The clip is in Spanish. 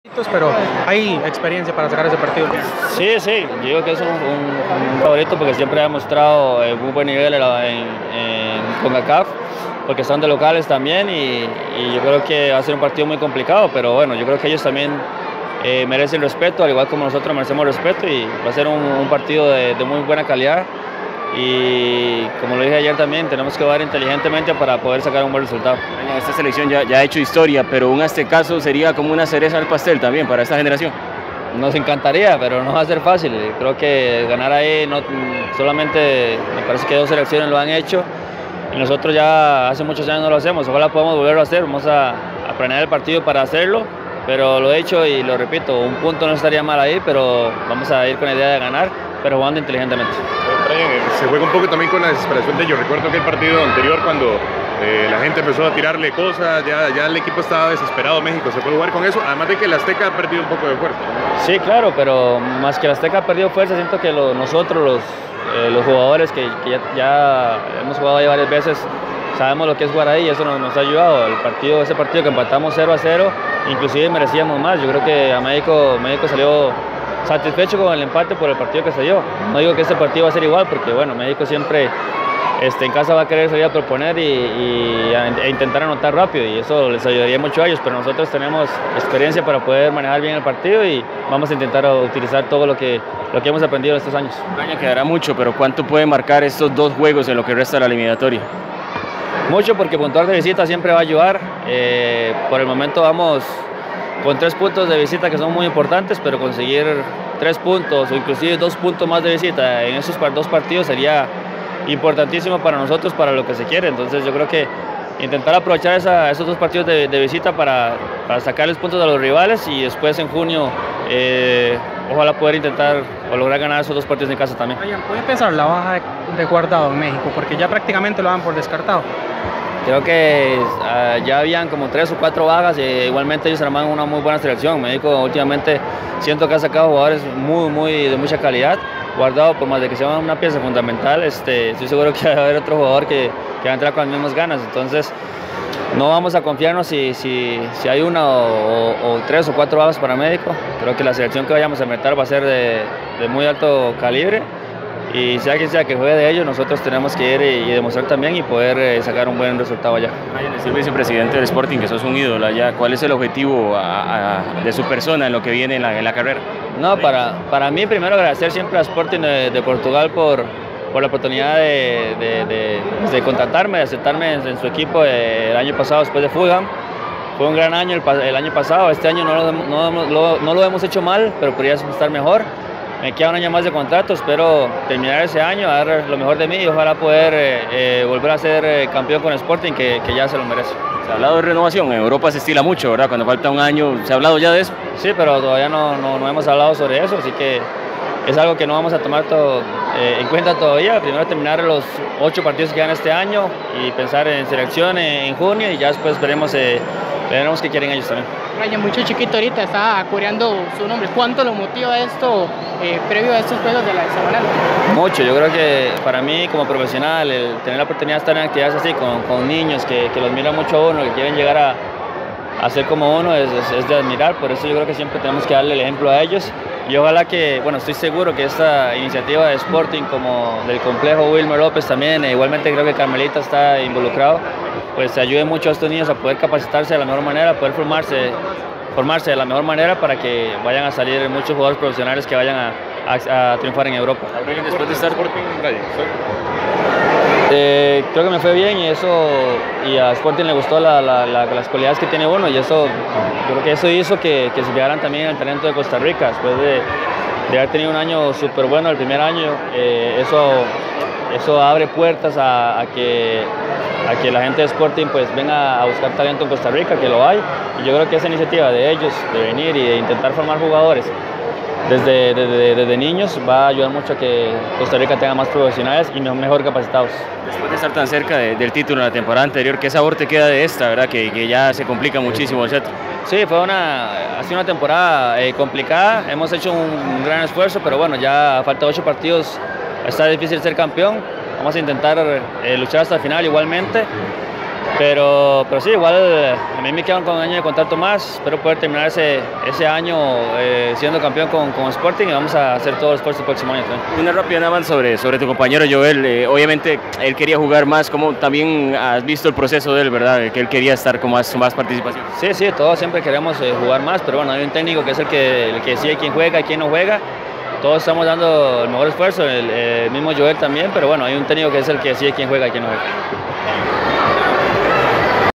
Pero hay experiencia para sacar ese partido. Sí, sí, yo digo que es un favorito porque siempre ha demostrado muy buen nivel en CONCACAF, porque son de locales también y yo creo que va a ser un partido muy complicado, pero bueno, yo creo que ellos también merecen respeto, al igual como nosotros merecemos respeto, y va a ser un partido de muy buena calidad. Y como lo dije ayer también, tenemos que jugar inteligentemente para poder sacar un buen resultado. Esta selección ya ha hecho historia, pero un Aztecaso sería como una cereza al pastel también para esta generación. Nos encantaría, pero no va a ser fácil. Creo que ganar ahí, no, solamente me parece que 2 selecciones lo han hecho y nosotros ya hace muchos años no lo hacemos. Ojalá podamos volverlo a hacer, vamos a planear el partido para hacerlo, pero lo he hecho y lo repito, un punto no estaría mal ahí, pero vamos a ir con la idea de ganar, pero jugando inteligentemente. Se juega un poco también con la desesperación de ellos. Recuerdo que el partido anterior, cuando la gente empezó a tirarle cosas, ya el equipo estaba desesperado. México se puede jugar con eso, además de que el Azteca ha perdido un poco de fuerza. Sí, claro, pero más que el Azteca ha perdido fuerza, siento que nosotros, los jugadores que ya hemos jugado ahí varias veces, sabemos lo que es jugar ahí y eso nos ha ayudado. Ese partido que empatamos 0-0, inclusive merecíamos más. Yo creo que a México salió satisfecho con el empate por el partido que se dio. No digo que este partido va a ser igual, porque bueno, México siempre en casa va a querer salir a proponer e intentar anotar rápido, y eso les ayudaría mucho a ellos, pero nosotros tenemos experiencia para poder manejar bien el partido y vamos a intentar utilizar todo lo que hemos aprendido en estos años. El año quedará mucho, pero ¿cuánto puede marcar estos 2 juegos en lo que resta de la eliminatoria? Mucho, porque puntuar de visita siempre va a ayudar. Por el momento vamos con 3 puntos de visita que son muy importantes, pero conseguir 3 puntos o inclusive 2 puntos más de visita en esos 2 partidos sería importantísimo para nosotros, para lo que se quiere. Entonces yo creo que intentar aprovechar esos 2 partidos de visita para sacarles puntos a los rivales, y después en junio ojalá poder intentar o lograr ganar esos 2 partidos en casa también. ¿Puede pensar la baja de Guardado en México? Porque ya prácticamente lo dan por descartado. Creo que ya habían como 3 o 4 bajas, igualmente ellos arman una muy buena selección. México últimamente siento que ha sacado jugadores de mucha calidad. Guardado, por más de que sea una pieza fundamental, estoy seguro que va a haber otro jugador que va a entrar con las mismas ganas. Entonces no vamos a confiarnos si hay 1 o 3 o 4 bajas para México. Creo que la selección que vayamos a meter va a ser de muy alto calibre, y sea quien sea que juegue de ellos, nosotros tenemos que ir y demostrar también y poder sacar un buen resultado allá. Es el vicepresidente del Sporting, que sos un ídolo allá. ¿Cuál es el objetivo de su persona en lo que viene en la carrera? No, para mí, primero agradecer siempre a Sporting de Portugal por la oportunidad de contratarme, de aceptarme en su equipo el año pasado después de Fulham. Fue un gran año el año pasado. Este año no lo hemos hecho mal, pero podría estar mejor. Me queda un año más de contrato, espero terminar ese año, dar lo mejor de mí y ojalá poder volver a ser campeón con Sporting, que ya se lo merece. Se ha hablado de renovación, en Europa se estila mucho, ¿verdad? Cuando falta un año, ¿se ha hablado ya de eso? Sí, pero todavía no hemos hablado sobre eso, así que es algo que no vamos a tomar en cuenta todavía. Primero terminar los 8 partidos que quedan este año y pensar en selección en junio, y ya después veremos qué quieren ellos también. Ryan, mucho chiquito ahorita está coreando su nombre. ¿Cuánto lo motiva esto previo a estos juegos de la hexagonal? Mucho, yo creo que para mí como profesional, el tener la oportunidad de estar en actividades así con niños que los miran mucho a uno, que quieren llegar a ser como uno, es de admirar. Por eso yo creo que siempre tenemos que darle el ejemplo a ellos, y ojalá que, bueno, estoy seguro que esta iniciativa de Sporting, como del complejo Wilmer López también, igualmente creo que Carmelita está involucrado, pues ayude mucho a estos niños a poder capacitarse de la mejor manera, a poder formarse de la mejor manera, para que vayan a salir muchos jugadores profesionales que vayan a triunfar en Europa. Después de estar Sporting, creo que me fue bien, y a Sporting le gustó las cualidades que tiene uno, y eso, yo creo que eso hizo que se fijaran también en el talento de Costa Rica. Después de haber tenido un año súper bueno el primer año, eso abre puertas a que la gente de Sporting pues venga a buscar talento en Costa Rica, que lo hay, y yo creo que esa iniciativa de ellos de venir y de intentar formar jugadores desde niños va a ayudar mucho a que Costa Rica tenga más profesionales y mejor capacitados. Después de estar tan cerca del título en la temporada anterior, ¿qué sabor te queda de esta, verdad? Que ya se complica muchísimo, ¿cierto? Sí, ha sido una temporada complicada, hemos hecho un gran esfuerzo, pero bueno, ya falta 8 partidos, está difícil ser campeón. Vamos a intentar luchar hasta el final igualmente. Pero sí, igual a mí me queda un año de contrato más, espero poder terminar ese año siendo campeón con Sporting y vamos a hacer todo el esfuerzo el próximo año también. Una rápida nada más sobre tu compañero Joel, obviamente él quería jugar más, como también has visto el proceso de él, ¿verdad? Que él quería estar con más participación. Sí, todos siempre queremos jugar más, pero bueno, hay un técnico que es el que decide quién juega y quién no juega. Todos estamos dando el mejor esfuerzo, el mismo Joel también, pero bueno, hay un técnico que es el que decide quién juega y quién no juega.